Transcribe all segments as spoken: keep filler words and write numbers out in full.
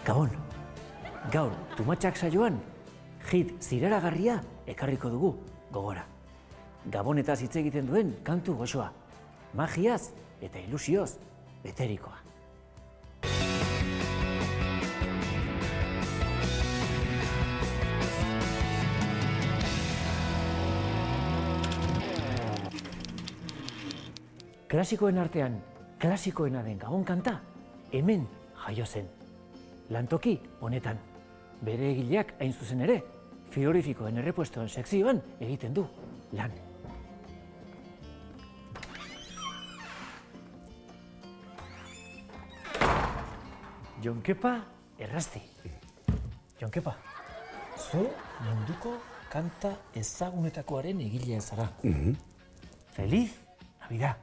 Gabon, gaur Tumatxak saioan, hit ziraragarria ekarriko dugu gogora. Gabonetaz hitz egiten duen kantu goxoa, magiaz eta ilusioz beterikoa. Klasikoen artean, klasikoena den Gabon kanta, hemen jaio zen. Lantoki honetan, bere egileak hain zuzen ere, friorifikoen errepuestoen sekzioan egiten du lan. Jon Kepa Errasti. Jon Kepa, zu munduko kanta ezagunetakoaren egilea zara. Feliz Navidad.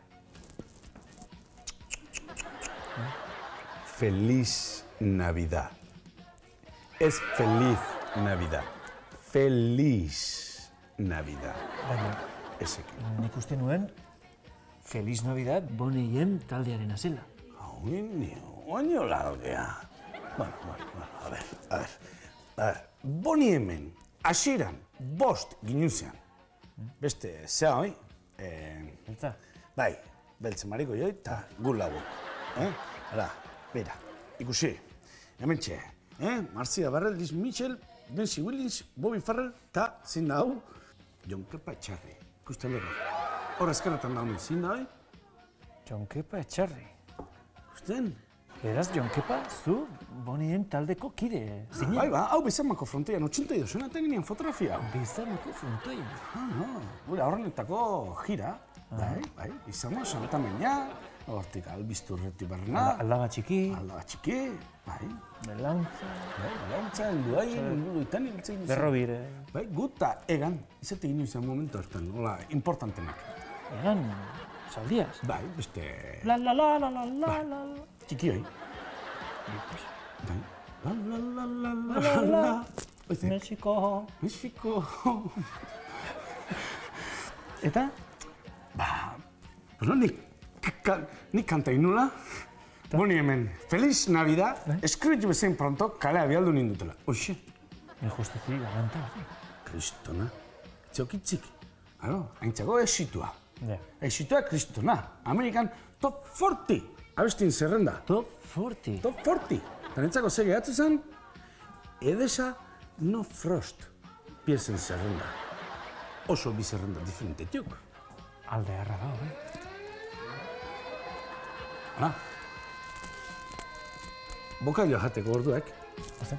Feliz Navidad. Ez feliz Navidad. Feliz Navidad. Baina, Ezekin. nik uste nuen Feliz Navidad Boney taldearen azela. Oinio, oinio largea. Bueno, bueno, bueno, a ver, a ver. A ver, Boney hemen, hasieran, bost ginuzean. Beste, zea hoi? Eh, Beltza? bai, beltze mariko joi, eta gur labuk. Eh? Hala, bera, ikusi, hemen txe, eh? Marcia Barrel, Liz Mitchell, Nancy Williams, Bobby Farrell, eta zin da hau, Jon Kepa Etxarri. Ikusten lego. Hor azkarretan da honen, zin da hoi? Jon Kepa Etxarri. Ikusten? Beraz, Jon Kepa, zu Boneyen taldeko kide zinen. Bai, ba, hau bezamako frontoian, otxinta ido, zena tegenean fotografia. Bezamako frontoian. Ah, no, gure horrenetako gira. Bai, bai, izango, santamena, hortik albizturreti barna. Aldaba txiki. Aldaba txiki, bai. Melantza. Bai, melantza, heldu hain, heldu itan hiltzen izan. Berrobire. Bai, guta, egan, izate ginen izan momentu hartan, hola, importantenak. Egan, saldiaz. Bai, beste... La la la la la la la. Txiki hoi. Bai. La la la la la La la. Oize, Mexiko. Mexiko. Eta? Bueno, nik, ka, nik kanta inula, Boni hemen, Feliz Navidad, eskritu bezain pronto, kalea bialdu nindutela. Oixe. El justizi garanta. Kristona. Txokitzik. Aro, haintzago esitua. Ja. Esitua kristona. Amerikan top forty. Abestin zerrenda. Top forty. Top forty. Tanetzako ze gehatzu zen, Edesa No Frost. Piezen zerrenda. Oso bi zerrenda diferentetiuk. Alde harra da, bai. Hala. Bokailua jateko orduak. Ozen?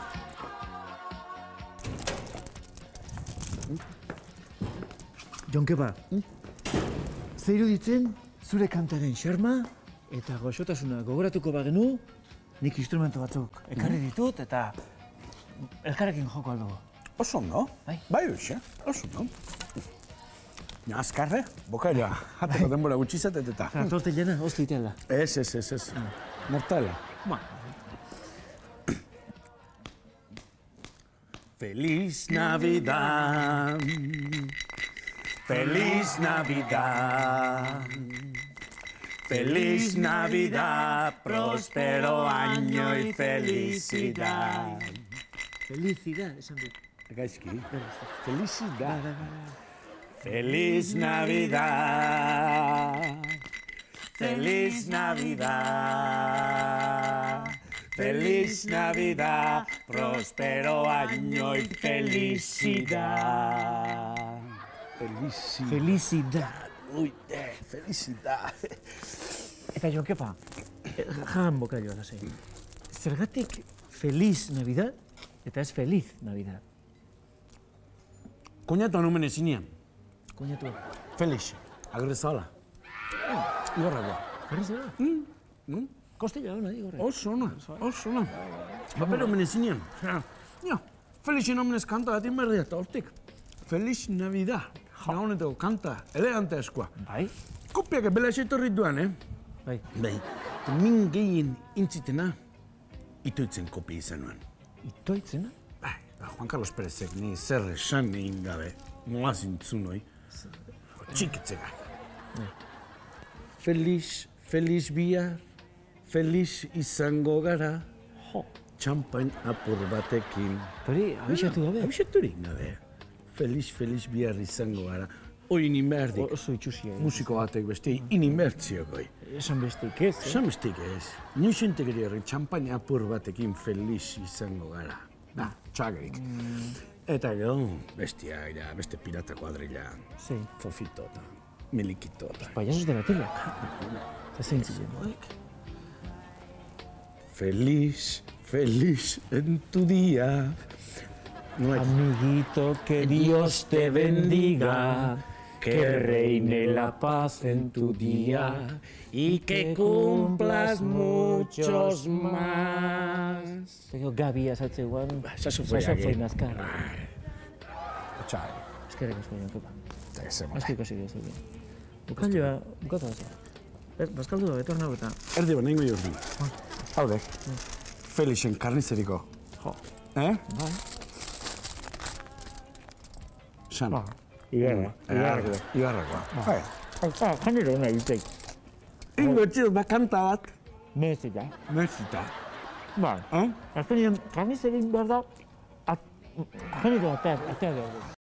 Jon Kepa, ze iruditzen zure kantaren xarma eta goxotasuna gogoratuko bagenu, nik instrumento batzuk ekarri ditut eta elkarrekin joko aldugu. Oso ondo. Bai. Bai, hoxe. Oso ondo. Ja, azkarre, bokailua jateko denbora gutxi zatet eta. Torte llena, ostu itela. Ez, ez, ez, ez. Mortala. Ba, Feliz Navidad, Feliz Navidad, Feliz Navidad, próspero año y felicidad. felicidad, esan dut. Gaizki, felicidad. Feliz Navidad, Feliz Navidad. Feliz Navidad, próspero año y felicidad. Felicidad. Felicidad. Ui, eh, felicidad. Eta Jon Kepa, jan bokailua lasai. Zergatik Feliz Navidad eta ez Feliz Navidad? Koñatu anumen ezinean. Koñatu. Felix, agrezala. Igorragoa. Jarri zera? Mm? Kostela hona, igorre. Oso ona, oso ona. Papero omen ezinean. Ja, Felixen omenez kanta bat inberdia eta hortik. Feliz Navidad. Honetako kanta, elegante askoa. Bai? Kopiak bela esetorri duan, eh? Bai. Bai, min gehien intzitena, itoitzen kopi izan nuen. Itoitzena? Bai, Juan Carlos Perezek ni zer esan egin gabe, nola zintzun hoi. Txikitzeka. Feliz, feliz bihar, feliz izango gara. Jo, txampain apur batekin. Hori, abixatu gabe. Abixaturik gabe. Feliz, feliz bihar izango gara. Hoi inimerdik. Oso itxusia. Musiko batek beste inimertziokoi. Esan bestik ez, eh? Esan bestik ez. Nuixentek ere horren txampain apur batekin feliz izango gara. Da, txagrik. Eta gero, bestia, ja, beste pirata kuadrilla. Sí. Fofito eta milikito eta. Payasos de la tele. Eta zein ziren. Feliz, feliz en tu día. No hay... Amiguito, que Dios te bendiga, que reine la paz en tu día y que cumplas muchos más. Tego Gabi azatzeguan, Saxofoiak. nazkar. Txai. Eskerrik asko joan, kepa. Eta ez zemora. Asko ikasi dira zeuden. Bukailua, bukatu da. Ez, bazkaldu da, betornau eta... Erdi bat, nengo jordi. Haude. Felixen karnizeriko. Jo. Eh? Bai. San. Igarra. Igarra. Igarrakoa. Bai. Eta, janero hona itek. Ingo txil, bakanta bat. Mezita. Mezita. Bai. Eh? Azkenean, karnizerin behar da, janero ateak, ateak behar du.